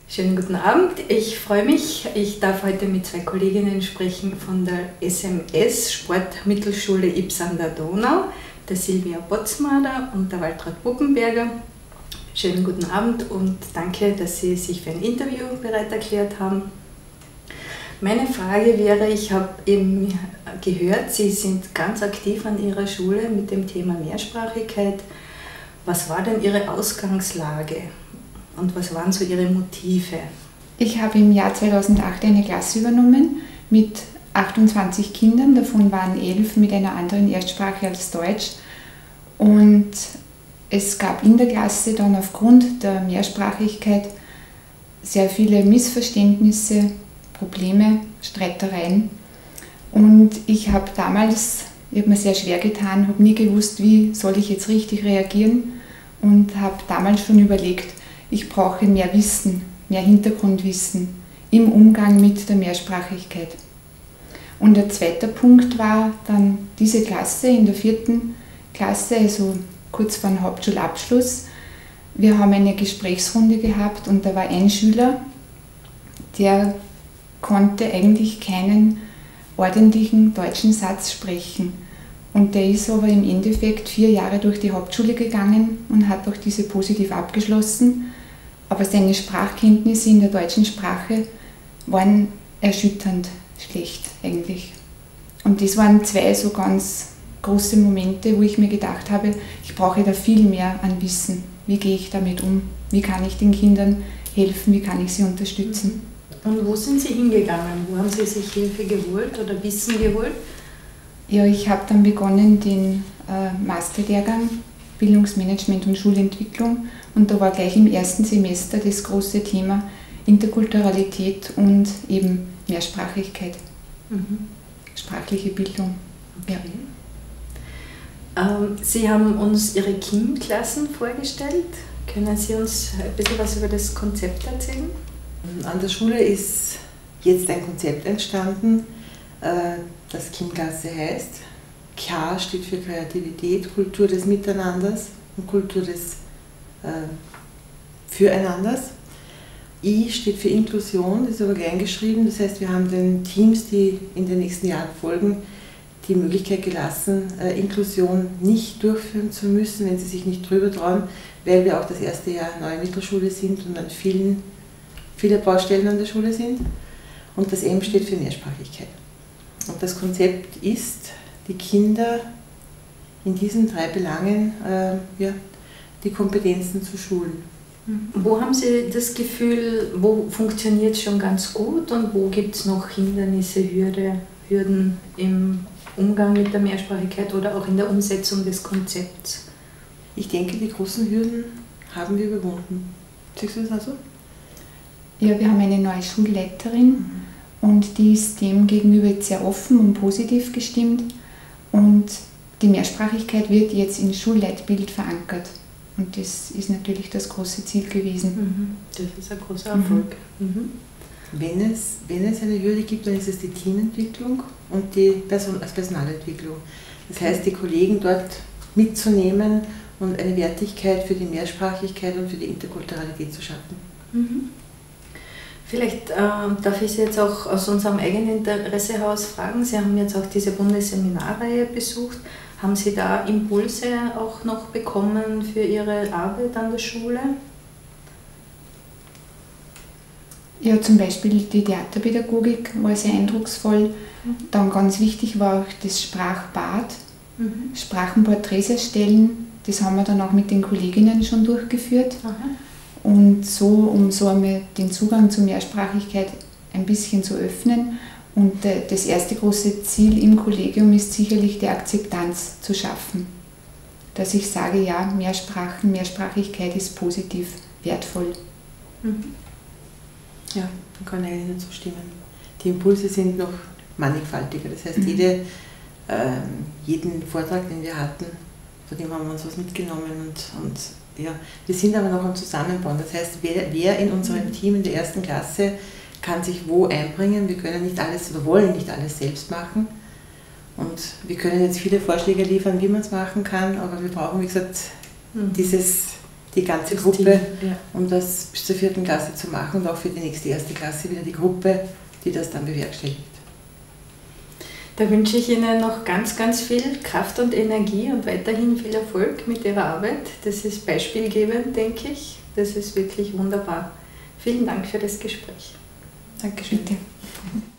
Schönen guten Abend. Ich freue mich. Ich darf heute mit zwei Kolleginnen sprechen von der SMS Sportmittelschule Ybbs an der Donau, der Silvia Botzmader und der Waltraud Buppenberger. Schönen guten Abend und danke, dass Sie sich für ein Interview bereit erklärt haben. Meine Frage wäre, ich habe eben gehört, Sie sind ganz aktiv an Ihrer Schule mit dem Thema Mehrsprachigkeit. Was war denn Ihre Ausgangslage? Und was waren so Ihre Motive? Ich habe im Jahr 2008 eine Klasse übernommen mit 28 Kindern, davon waren 11 mit einer anderen Erstsprache als Deutsch. Und es gab in der Klasse dann aufgrund der Mehrsprachigkeit sehr viele Missverständnisse, Probleme, Streitereien. Und ich habe mir sehr schwer getan, habe nie gewusst, wie soll ich jetzt richtig reagieren und habe damals schon überlegt, ich brauche mehr Wissen, mehr Hintergrundwissen im Umgang mit der Mehrsprachigkeit. Und der zweite Punkt war dann diese Klasse in der 4. Klasse, also kurz vor dem Hauptschulabschluss. Wir haben eine Gesprächsrunde gehabt und da war ein Schüler, der konnte eigentlich keinen ordentlichen deutschen Satz sprechen. Und der ist aber im Endeffekt 4 Jahre durch die Hauptschule gegangen und hat auch diese positiv abgeschlossen. Aber seine Sprachkenntnisse in der deutschen Sprache waren erschütternd schlecht eigentlich. Und das waren 2 so ganz große Momente, wo ich mir gedacht habe, ich brauche da viel mehr an Wissen. Wie gehe ich damit um? Wie kann ich den Kindern helfen? Wie kann ich sie unterstützen? Und wo sind Sie hingegangen? Wo haben Sie sich Hilfe geholt oder Wissen geholt? Ja, ich habe dann begonnen den Masterlehrgang Bildungsmanagement und Schulentwicklung und da war gleich im ersten Semester das große Thema Interkulturalität und eben Mehrsprachigkeit, sprachliche Bildung. Okay. Ja. Sie haben uns Ihre KIM-Klassen vorgestellt. Können Sie uns ein bisschen was über das Konzept erzählen? An der Schule ist jetzt ein Konzept entstanden, das KIM-Klasse heißt. K steht für Kreativität, Kultur des Miteinanders und Kultur des Füreinanders. I steht für Inklusion, das ist aber klein geschrieben, das heißt, wir haben den Teams, die in den nächsten Jahren folgen, die Möglichkeit gelassen, Inklusion nicht durchführen zu müssen, wenn sie sich nicht drüber trauen, weil wir auch das erste Jahr neue Mittelschule sind und an viele Baustellen an der Schule sind. Und das M steht für Mehrsprachigkeit. Und das Konzept ist, die Kinder in diesen 3 Belangen die Kompetenzen zu schulen. Wo haben Sie das Gefühl, wo funktioniert es schon ganz gut und wo gibt es noch Hindernisse, Hürden im Umgang mit der Mehrsprachigkeit oder auch in der Umsetzung des Konzepts? Ich denke, die großen Hürden haben wir überwunden. Siehst du das also? Ja, wir haben eine neue Schulleiterin und die ist dem gegenüber jetzt sehr offen und positiv gestimmt. Und die Mehrsprachigkeit wird jetzt ins Schulleitbild verankert. Und das ist natürlich das große Ziel gewesen. Das ist ein großer Erfolg. Wenn es eine Hürde gibt, dann ist es die Teamentwicklung und die Personalentwicklung. Das heißt, die Kollegen dort mitzunehmen und eine Wertigkeit für die Mehrsprachigkeit und für die Interkulturalität zu schaffen. Vielleicht darf ich Sie jetzt auch aus unserem eigenen Interesse heraus fragen. Sie haben jetzt auch diese Bundesseminarreihe besucht. Haben Sie da Impulse auch noch bekommen für Ihre Arbeit an der Schule? Ja, zum Beispiel die Theaterpädagogik war sehr eindrucksvoll. Dann ganz wichtig war auch das Sprachbad, Sprachenporträts erstellen. Das haben wir dann auch mit den Kolleginnen schon durchgeführt. Und so, um so einmal den Zugang zur Mehrsprachigkeit ein bisschen zu öffnen. Und das erste große Ziel im Kollegium ist sicherlich die Akzeptanz zu schaffen. Dass ich sage, ja, Mehrsprachigkeit ist positiv, wertvoll. Ja, da kann ich Ihnen zustimmen. Die Impulse sind noch mannigfaltiger. Das heißt, jeden Vortrag, den wir hatten, von dem haben wir uns was mitgenommen und ja, wir sind aber noch am Zusammenbauen. Das heißt, wer in unserem Team in der 1. Klasse kann sich wo einbringen. Wir können nicht alles oder wollen nicht alles selbst machen. Und wir können jetzt viele Vorschläge liefern, wie man es machen kann, aber wir brauchen, wie gesagt, dieses die ganze das Gruppe, Team, ja. um das bis zur 4. Klasse zu machen und auch für die nächste 1. Klasse wieder die Gruppe, die das dann bewerkstelligt. Da wünsche ich Ihnen noch ganz, ganz viel Kraft und Energie und weiterhin viel Erfolg mit Ihrer Arbeit. Das ist beispielgebend, denke ich. Das ist wirklich wunderbar. Vielen Dank für das Gespräch. Dankeschön. Bitte.